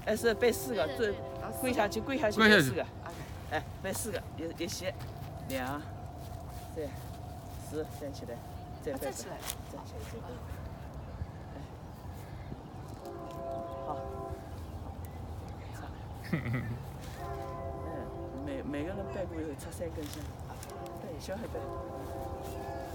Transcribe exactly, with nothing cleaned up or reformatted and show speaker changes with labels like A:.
A: 哎，是背四个，最跪下去，跪下去背四个。哎，背四个，一一斜，两，三，四，站起来，再背，站起来，再背。哎，好。嗯，每每个人背过以后插三根香，对，小孩背。